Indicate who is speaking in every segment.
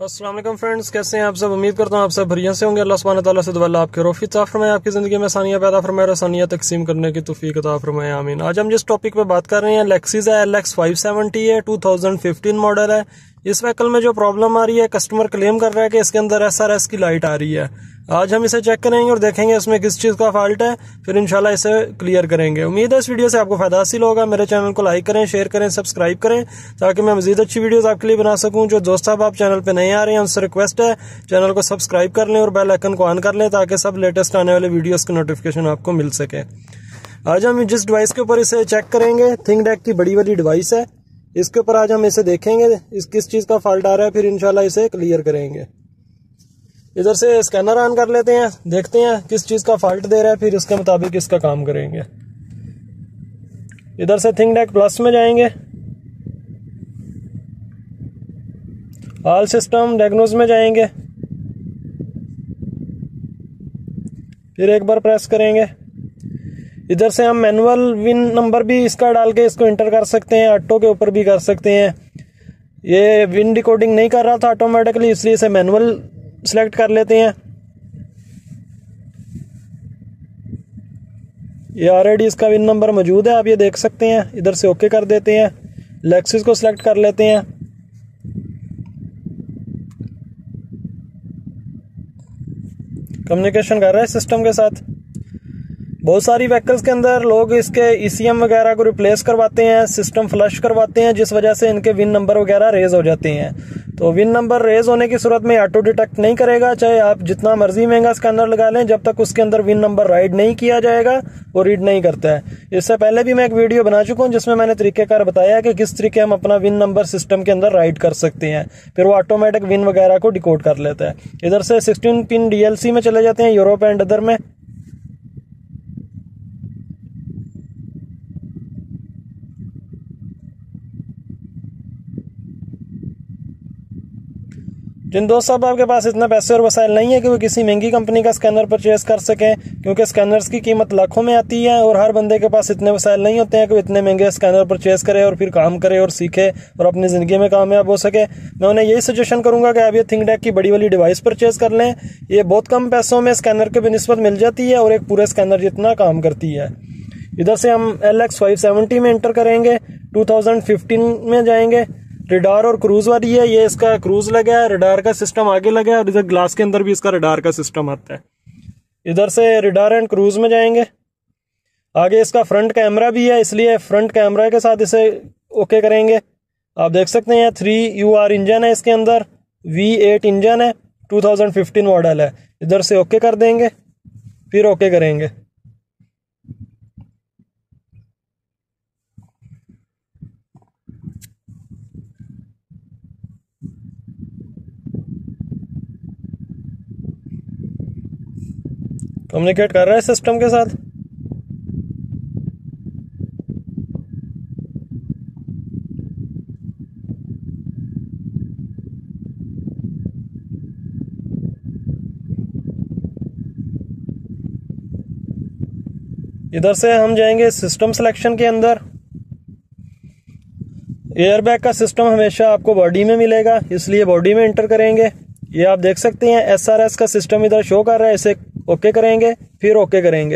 Speaker 1: अस्सलाम वालेकुम फ्रेंड्स, कैसे हैं आप सब। उम्मीद करता हूँ आप सब बढ़िया से होंगे। अल्लाह सुब्हानहू व तआला से दुआ आपके रोफी अता फरमाए, आपकी ज़िंदगी में आसानियाँ पैदा फरमाए, आसानियाँ तकसीम करने की तौफीक अता फरमाए, आमीन। आज हम जिस टॉपिक पे बात कर रहे हैं लेक्सिस है, LX 570 है, 2015 मॉडल है। इस व्हीकल में जो प्रॉब्लम आ रही है, कस्टमर क्लेम कर रहा है कि इसके अंदर SRS की लाइट आ रही है। आज हम इसे चेक करेंगे और देखेंगे इसमें किस चीज़ का फॉल्ट है, फिर इंशाल्लाह इसे क्लियर करेंगे। उम्मीद है इस वीडियो से आपको फायदा हासिल होगा। मेरे चैनल को लाइक करें, शेयर करें, सब्सक्राइब करें ताकि मैं मजीद अच्छी वीडियोस आपके लिए बना सकूं। जो दोस्त साहब आप चैनल पे नए आ रहे हैं उनसे रिक्वेस्ट है चैनल को सब्सक्राइब कर लें और बेल आइकन को ऑन कर लें ताकि सब लेटेस्ट आने वाले वीडियोस की नोटिफिकेशन आपको मिल सके। आज हम जिस डिवाइस के ऊपर इसे चेक करेंगे, थिंकडेक की बड़ी वाली डिवाइस है, इसके ऊपर आज हम इसे देखेंगे इस किस चीज़ का फॉल्ट आ रहा है, फिर इंशाल्लाह इसे क्लियर करेंगे। इधर से स्कैनर ऑन कर लेते हैं, देखते हैं किस चीज़ का फॉल्ट दे रहा है, फिर उसके मुताबिक इसका काम करेंगे। इधर से थिंकडेक प्लस में जाएंगे, ऑल सिस्टम डायग्नोज में जाएंगे, फिर एक बार प्रेस करेंगे। इधर से हम मैनुअल विन नंबर भी इसका डाल के इसको इंटर कर सकते हैं, ऑटो के ऊपर भी कर सकते हैं। ये विन डिकोडिंग नहीं कर रहा था ऑटोमेटिकली, इसलिए इसे मैनुअल सिलेक्ट कर लेते हैं। ये ऑलरेडी इसका विन नंबर मौजूद है, आप ये देख सकते हैं। इधर से ओके कर देते हैं, लेक्सिस को सिलेक्ट कर लेते हैं। कम्युनिकेशन कर रहा है सिस्टम के साथ। बहुत सारी व्हीकल्स के अंदर लोग इसके ECM वगैरह को रिप्लेस करवाते हैं, सिस्टम फ्लश करवाते हैं, जिस वजह से इनके विन नंबर वगैरह रेज हो जाते हैं। तो विन नंबर रेज होने की सूरत में ऑटो डिटेक्ट नहीं करेगा, चाहे आप जितना मर्जी महंगा स्कैनर लगा लें, जब तक उसके अंदर विन नंबर राइड नहीं किया जाएगा वो रीड नहीं करता है। इससे पहले भी मैं एक वीडियो बना चुका हूँ जिसमें मैंने तरीकेकार बताया कि किस तरीके हम अपना विन नंबर सिस्टम के अंदर राइड कर सकते हैं, फिर वो ऑटोमेटिक विन वगैरह को डिकोड कर लेता है। इधर से 16 पिन DLC में चले जाते हैं, यूरोप एंड अदर में। जिन दोस्त साहब आपके पास इतना पैसे और वसाइल नहीं है कि वो किसी महंगी कंपनी का स्कैनर परचेज कर सकें, क्योंकि स्कैनर्स की कीमत लाखों में आती है और हर बंदे के पास इतने वसाइल नहीं होते हैं कि वो इतने महंगे स्कैनर परचेज करे और फिर काम करे और सीखे और अपनी ज़िंदगी में कामयाब हो सके। मैं उन्हें यही सजेशन करूंगा कि आप ये थिंकडेक की बड़ी वाली डिवाइस परचेज कर लें। ये बहुत कम पैसों में स्कैनर के बनिस्बत मिल जाती है और एक पूरे स्कैनर जितना काम करती है। इधर से हम LX 570 में एंटर करेंगे, 2015 में जाएंगे। रडार और क्रूज वाली है, ये इसका क्रूज लगा है, रडार का सिस्टम आगे लगा है और इधर ग्लास के अंदर भी इसका रडार का सिस्टम आता है। इधर से रडार एंड क्रूज में जाएंगे। आगे इसका फ्रंट कैमरा भी है, इसलिए फ्रंट कैमरा के साथ इसे ओके करेंगे। आप देख सकते हैं 3UR इंजन है इसके अंदर, V8 इंजन है, 2015 मॉडल है। इधर से ओके कर देंगे, फिर ओके करेंगे। कम्युनिकेट कर रहा है सिस्टम के साथ। इधर से हम जाएंगे सिस्टम सिलेक्शन के अंदर। एयरबैग का सिस्टम हमेशा आपको बॉडी में मिलेगा, इसलिए बॉडी में एंटर करेंगे। ये आप देख सकते हैं SRS का सिस्टम इधर शो कर रहा है, इसे ओके करेंगे, फिर ओके करेंगे।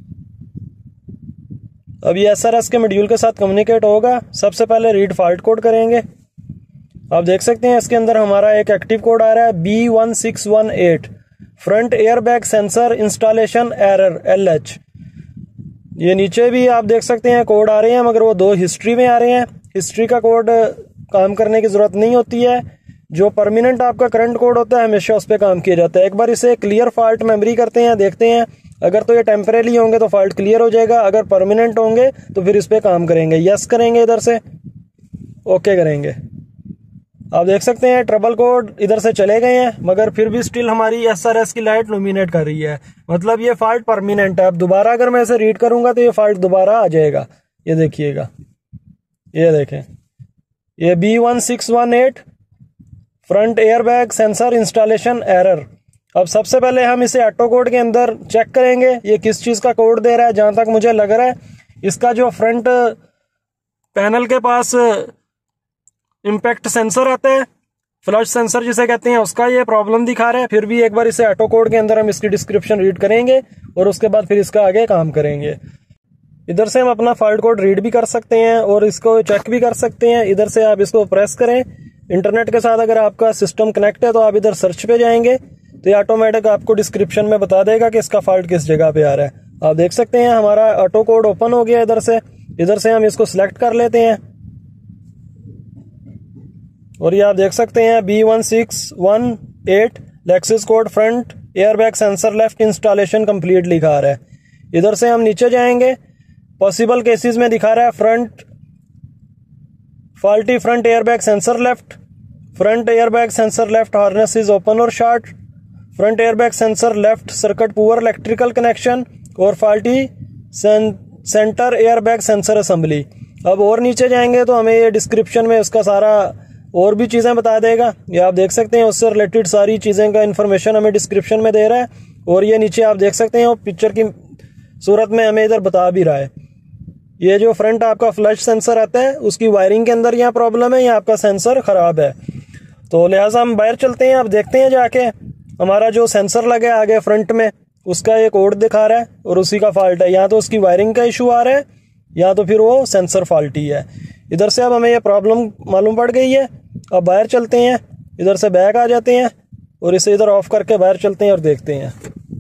Speaker 1: अब ये SRS के मॉड्यूल के साथ कम्युनिकेट होगा। सबसे पहले रीड फॉल्ट कोड करेंगे। आप देख सकते हैं इसके अंदर हमारा एक एक्टिव कोड आ रहा है B1618, front airbag sensor installation error LH। ये नीचे भी आप देख सकते हैं कोड आ रहे हैं, मगर वो दो हिस्ट्री में आ रहे हैं। हिस्ट्री का कोड काम करने की जरूरत नहीं होती है, जो परमानेंट आपका करंट कोड होता है हमेशा उस पर काम किया जाता है। एक बार इसे क्लियर फॉल्ट मेमोरी करते हैं, देखते हैं। अगर तो ये टेम्परेरी होंगे तो फॉल्ट क्लियर हो जाएगा, अगर परमानेंट होंगे तो फिर इस पर काम करेंगे। यस करेंगे, इधर से ओके करेंगे। आप देख सकते हैं ट्रबल कोड इधर से चले गए हैं, मगर फिर भी स्टिल हमारी SRS की लाइट लुमिनेट कर रही है, मतलब ये फॉल्ट परमानेंट है। अब दोबारा अगर मैं इसे रीड करूंगा तो ये फॉल्ट दोबारा आ जाएगा। ये देखिएगा, ये देखें, ये B1618 front airbag sensor installation error. अब सबसे पहले हम इसे ऑटो कोड के अंदर चेक करेंगे ये किस चीज़ का कोड दे रहा है। जहां तक मुझे लग रहा है इसका जो फ्रंट पैनल के पास इम्पैक्ट सेंसर आता है फ्लश सेंसर जिसे कहते हैं उसका ये प्रॉब्लम दिखा रहा है। फिर भी एक बार इसे ऑटो कोड के अंदर हम इसकी डिस्क्रिप्शन रीड करेंगे और उसके बाद फिर इसका आगे काम करेंगे। इधर से हम अपना फॉल्ट कोड रीड भी कर सकते हैं और इसको चेक भी कर सकते हैं। इधर से आप इसको प्रेस करें, इंटरनेट के साथ अगर आपका सिस्टम कनेक्ट है तो आप इधर सर्च पे जाएंगे तो ये ऑटोमेटिक आपको डिस्क्रिप्शन में बता देगा कि इसका फॉल्ट किस जगह पे आ रहा है। आप देख सकते हैं हमारा ऑटो कोड ओपन हो गया। इधर से हम इसको सिलेक्ट कर लेते हैं और ये आप देख सकते हैं B1618 Lexus code front airbag sensor left installation complete लिखा आ रहा है। इधर से हम नीचे जाएंगे, पॉसिबल केसेस में दिखा रहा है faulty front airbag sensor left, front airbag sensor left harness is open और short, front airbag sensor left circuit poor electrical connection और faulty centre airbag sensor assembly. अब और नीचे जाएंगे तो हमें ये डिस्क्रिप्शन में उसका सारा और भी चीजें बता देगा। ये आप देख सकते हैं उससे रिलेटेड सारी चीजें का इन्फॉर्मेशन हमें डिस्क्रिप्शन में दे रहा है और ये नीचे आप देख सकते हैं वो पिक्चर की सूरत में हमें इधर बता भी रहा है। ये जो फ्रंट आपका फ्लश सेंसर आता है उसकी वायरिंग के अंदर यहाँ प्रॉब्लम है या आपका सेंसर खराब है। तो लिहाजा हम बाहर चलते हैं, अब देखते हैं जाके हमारा जो सेंसर लगा है आगे फ्रंट में उसका एक कोड दिखा रहा है और उसी का फॉल्ट है। या तो उसकी वायरिंग का इशू आ रहा है या तो फिर वो सेंसर फॉल्टी है। इधर से अब हमें ये प्रॉब्लम मालूम पड़ गई है। अब बाहर चलते हैं, इधर से बैक आ जाते हैं और इसे इधर ऑफ करके बाहर चलते हैं और देखते हैं।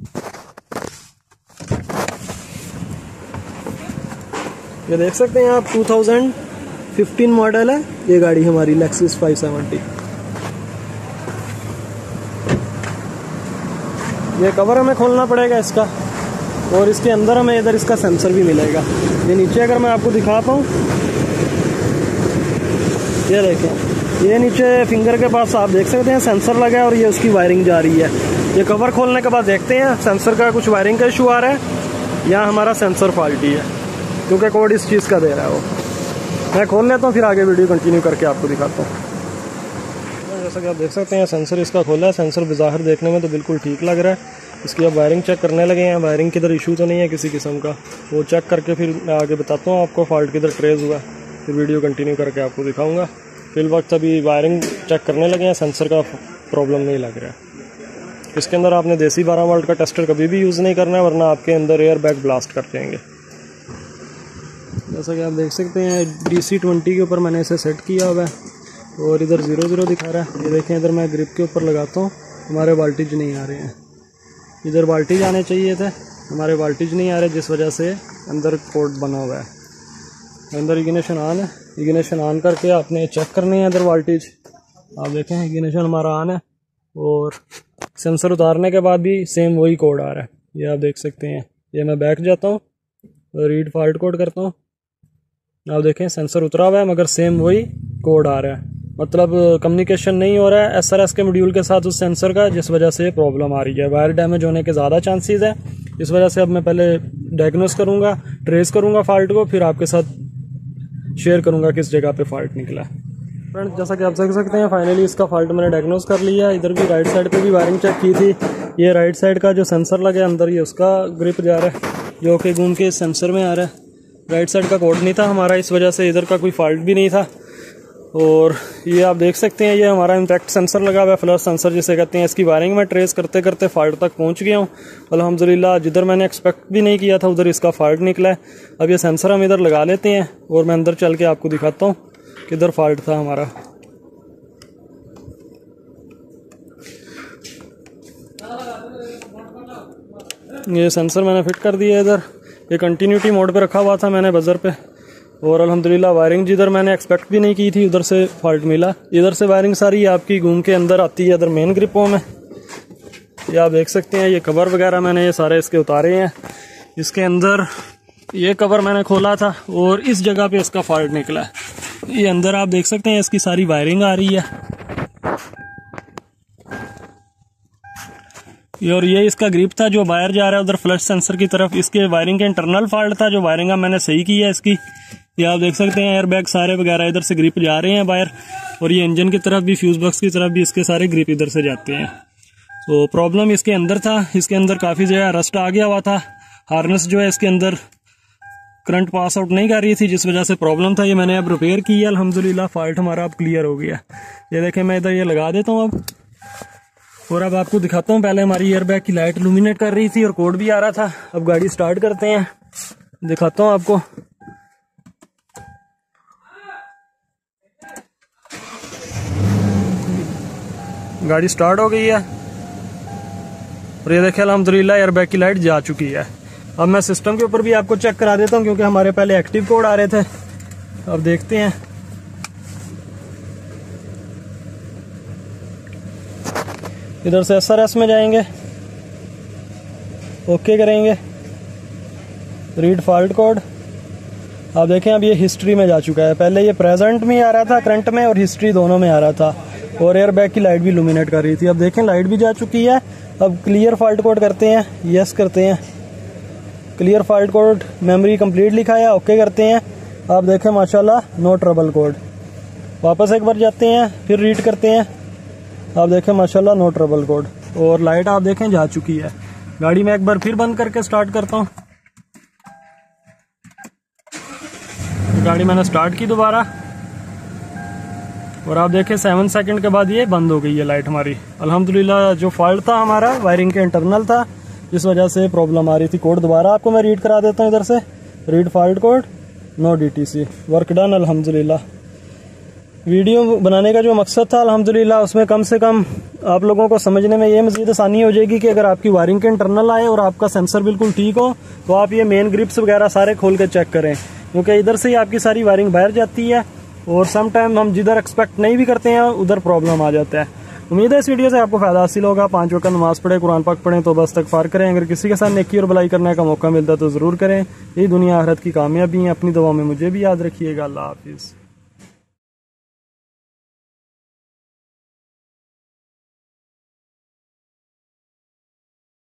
Speaker 1: ये देख सकते हैं आप 2015 मॉडल है ये गाड़ी हमारी लेक्सिस 570। ये कवर हमें खोलना पड़ेगा इसका और इसके अंदर हमें इधर इसका सेंसर भी मिलेगा। ये नीचे अगर मैं आपको दिखा पाऊँ, ये देखें, ये नीचे फिंगर के पास आप देख सकते हैं सेंसर लगा है और ये उसकी वायरिंग जा रही है। ये कवर खोलने के बाद देखते हैं सेंसर का कुछ वायरिंग का इशू आ रहा है या हमारा सेंसर फॉल्टी है, क्योंकि कोड इस चीज़ का दे रहा है वो। मैं खोल लेता हूँ फिर आगे वीडियो कंटिन्यू करके आपको दिखाता हूँ। जैसा कि आप देख सकते हैं सेंसर इसका खोला है। सेंसर बाहर देखने में तो बिल्कुल ठीक लग रहा है। इसकी अब वायरिंग चेक करने लगे हैं, वायरिंग किधर इशू तो नहीं है किसी किस्म का, वो चेक करके फिर मैं आगे बताता हूँ आपको फॉल्ट किधर ट्रेस हुआ, फिर वीडियो कंटिन्यू करके आपको दिखाऊँगा। फिल वक्त अभी वायरिंग चेक करने लगे हैं, सेंसर का प्रॉब्लम नहीं लग रहा है। इसके अंदर आपने देसी 12 वोल्ट का टेस्टर कभी भी यूज़ नहीं करना है वरना आपके अंदर एयर बैग ब्लास्ट कर जाएंगे। जैसा कि आप देख सकते हैं DC20 के ऊपर मैंने इसे सेट किया हुआ है और इधर 00 दिखा रहा है। ये देखें इधर मैं ग्रिप के ऊपर लगाता हूँ, हमारे वोल्टेज नहीं आ रहे हैं। इधर वोल्टेज आने चाहिए थे, हमारे वोल्टेज नहीं आ रहे जिस वजह से अंदर कोड बना हुआ है। अंदर इग्निशन ऑन है, इग्निशन ऑन करके आपने चेक करने हैं इधर वोल्टेज। आप देखें इग्निशन हमारा ऑन है और सेंसर उतारने के बाद भी सेम वही कोड आ रहा है। ये आप देख सकते हैं। ये मैं बैक जाता हूँ और रीड फॉल्ट कोड करता हूँ। आप देखें सेंसर उतरा हुआ है मगर सेम वही कोड आ रहा है, मतलब कम्युनिकेशन नहीं हो रहा है SRS के मॉड्यूल के साथ उस सेंसर का, जिस वजह से प्रॉब्लम आ रही है। वायर डैमेज होने के ज़्यादा चांसेस है। इस वजह से अब मैं पहले डायग्नोस करूँगा, ट्रेस करूँगा फॉल्ट को, फिर आपके साथ शेयर करूँगा किस जगह पे फॉल्ट निकला। फ्रेंड्स जैसा कि आप देख सकते हैं फाइनली इसका फॉल्ट मैंने डायग्नोस कर लिया। इधर भी राइट साइड पे भी वायरिंग चेक की थी। ये राइट साइड का जो सेंसर लगा अंदर ये उसका ग्रिप जा रहा है जो कि घूम के इस सेंसर में आ रहा है। राइट साइड का कोड नहीं था हमारा, इस वजह से इधर का कोई फॉल्ट भी नहीं था। और ये आप देख सकते हैं ये हमारा इम्पैक्ट सेंसर लगा हुआ है, फ्लश सेंसर जिसे कहते हैं। इसकी वायरिंग में ट्रेस करते करते फॉल्ट तक पहुंच गया हूँ अल्हम्दुलिल्लाह। जिधर मैंने एक्सपेक्ट भी नहीं किया था उधर इसका फॉल्ट निकला है। अब ये सेंसर हम इधर लगा लेते हैं और मैं अंदर चल के आपको दिखाता हूँ किधर फॉल्ट था हमारा। ये सेंसर मैंने फिट कर दिया इधर। ये कंटिन्यूटी मोड पे रखा हुआ था मैंने बजर पे और अल्हम्दुलिल्लाह वायरिंग जिधर मैंने एक्सपेक्ट भी नहीं की थी उधर से फॉल्ट मिला। इधर से वायरिंग सारी आपकी घूम के अंदर आती है इधर मेन ग्रिपों में। ये आप देख सकते हैं ये कवर वगैरह मैंने ये सारे इसके उतारे हैं। इसके अंदर ये कवर मैंने खोला था और इस जगह पे इसका फॉल्ट निकला है। ये अंदर आप देख सकते हैं इसकी सारी वायरिंग आ रही है और ये इसका ग्रिप था जो बाहर जा रहा है उधर फ्लश सेंसर की तरफ। इसके वायरिंग के इंटरनल फॉल्ट था जो वायरिंग मैंने सही की है इसकी। ये आप देख सकते हैं एयरबैग सारे वगैरह इधर से ग्रिप जा रहे हैं बाहर और ये इंजन की तरफ भी फ्यूज बॉक्स की तरफ भी इसके सारे ग्रिप इधर से जाते हैं। तो प्रॉब्लम इसके अंदर था, इसके अंदर काफ़ी जगह रस्ट आ गया हुआ था। हार्नेस जो है इसके अंदर करंट पास आउट नहीं कर रही थी, जिस वजह से प्रॉब्लम था। ये मैंने अब रिपेयर की है, अल्हम्दुलिल्लाह फॉल्ट हमारा अब क्लियर हो गया। ये देखें, मैं इधर ये लगा देता हूँ अब, और अब आपको दिखाता हूँ। पहले हमारी एयरबैग की लाइट इल्यूमिनेट कर रही थी और कोड भी आ रहा था। अब गाड़ी स्टार्ट करते हैं, दिखाता हूँ आपको। गाड़ी स्टार्ट हो गई है और ये देखें अल्हम्दुलिल्लाह एयरबैग की लाइट जा चुकी है। अब मैं सिस्टम के ऊपर भी आपको चेक करा देता हूँ, क्योंकि हमारे पहले एक्टिव कोड आ रहे थे। अब देखते हैं, इधर से SRS में जाएंगे, ओके करेंगे, रीड फॉल्ट कोड। आप देखें अब ये हिस्ट्री में जा चुका है। पहले ये प्रेजेंट में आ रहा था, करंट में और हिस्ट्री दोनों में आ रहा था, और एयरबैग की लाइट भी इल्यूमिनेट कर रही थी। अब देखें लाइट भी जा चुकी है। अब क्लियर फॉल्ट कोड करते हैं, यस करते हैं। Clear fault code memory complete लिखा है, ओके करते हैं। आप देखें माशाल्लाह नो ट्रबल कोड। वापस एक बार जाते हैं, फिर रीड करते हैं। आप देखें माशाल्लाह नो ट्रबल कोड, और लाइट आप देखें जा चुकी है। गाड़ी में एक बार फिर बंद करके स्टार्ट करता हूँ। गाड़ी मैंने स्टार्ट की दोबारा, और आप देखें 7 सेकंड के बाद ये बंद हो गई है लाइट हमारी। अल्हम्दुलिल्लाह जो फॉल्ट था हमारा वायरिंग के इंटरनल था, जिस वजह से प्रॉब्लम आ रही थी। कोड दोबारा आपको मैं रीड करा देता हूँ इधर से। Read fault code, no DTC, work done अल्हम्दुलिल्लाह। वीडियो बनाने का जो मकसद था अल्हम्दुलिल्लाह, उसमें कम से कम आप लोगों को समझने में ये मज़ीद आसानी हो जाएगी कि अगर आपकी वायरिंग के इंटरनल आए और आपका सेंसर बिल्कुल ठीक हो, तो आप ये मेन ग्रिप्स वगैरह सारे खोल के चेक करें, क्योंकि इधर से ही आपकी सारी वायरिंग बाहर जाती है, और सम टाइम हम जिधर एक्सपेक्ट नहीं भी करते हैं उधर प्रॉब्लम आ जाता है। उम्मीद है इस वीडियो से आपको फायदा हासिल होगा। 5 वक्त नमाज पढ़े, कुरान पाक पढ़ें, तो बस इस्तगफार करें। अगर किसी के साथ नेकी और भलाई करने का मौका मिलता है तो ज़रूर करें। यही दुनिया आखिरत की कामयाबी है। अपनी दुआ में मुझे भी याद रखिएगा। अल्लाह हाफिज़।